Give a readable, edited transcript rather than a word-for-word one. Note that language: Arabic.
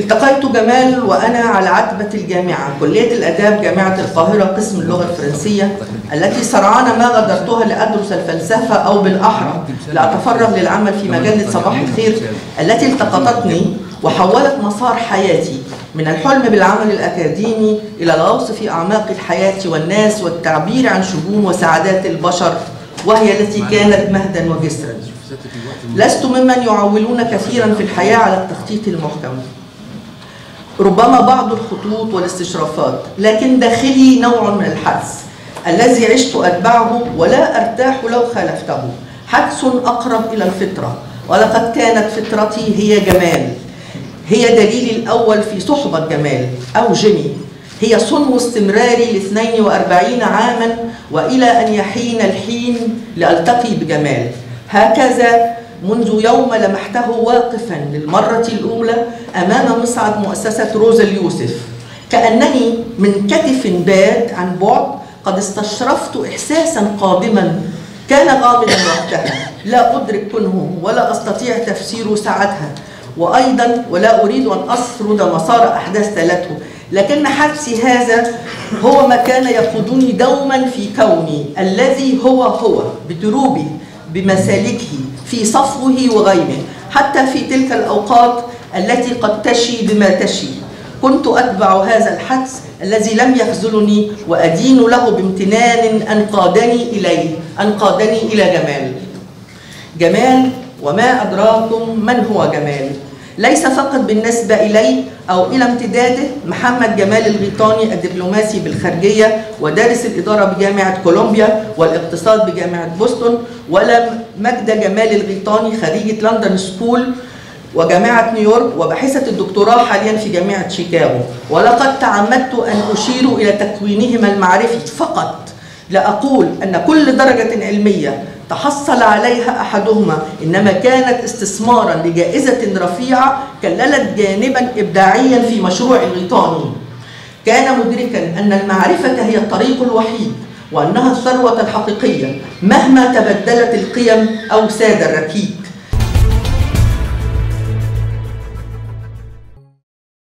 التقيت جمال وأنا على عتبة الجامعة، كلية الآداب جامعة القاهرة قسم اللغة الفرنسية، التي سرعان ما غادرتها لأدرس الفلسفة أو بالأحرى لأتفرغ للعمل في مجلة صباح الخير التي التقطتني وحولت مسار حياتي من الحلم بالعمل الأكاديمي إلى الغوص في أعماق الحياة والناس والتعبير عن شجون وسعادات البشر، وهي التي كانت مهدا وجسرا. لست ممن يعولون كثيرا في الحياة على التخطيط المحكم، ربما بعض الخطوط والاستشرافات، لكن داخلي نوع من الحدس الذي عشت أتبعه ولا أرتاح لو خالفته، حدس أقرب إلى الفطرة، ولقد كانت فطرتي هي جمال، هي دليلي الأول في صحبة جمال أو جيمي، هي صنو استمراري ل 42 عاما وإلى أن يحين الحين لألتقي بجمال. هكذا منذ يوم لمحته واقفا للمرة الأولى أمام مصعد مؤسسة روزا اليوسف، كأنني من كتف باد عن بعد قد استشرفت إحساسا قادما كان غامضا وقتها لا أدرك كنه ولا أستطيع تفسير ساعتها، وأيضا ولا أريد أن أسرد مسار أحداث تلته، لكن حدسي هذا هو ما كان يقودني دوما في كوني الذي هو بدروبه بمسالكه في صفوه وغيمه، حتى في تلك الأوقات التي قد تشي بما تشي كنت أتبع هذا الحدس الذي لم يخذلني وأدين له بامتنان أنقادني إلى جمال. وما أدراكم من هو جمال؟ ليس فقط بالنسبة إلي أو إلى امتداده محمد جمال الغيطاني الدبلوماسي بالخارجية ودارس الإدارة بجامعة كولومبيا والاقتصاد بجامعة بوسطن، ولا مجد جمال الغيطاني خريجة لندن سكول وجامعة نيويورك وباحثة الدكتوراه حاليا في جامعة شيكاغو، ولقد تعمدت أن أشير إلى تكوينهما المعرفي فقط، لا أقول أن كل درجة علمية تحصل عليها أحدهما إنما كانت استثمارا لجائزة رفيعة كللت جانبا إبداعيا في مشروع الغيطاني. كان مدركا أن المعرفة هي الطريق الوحيد وأنها الثروة الحقيقية مهما تبدلت القيم أو ساد الركيب.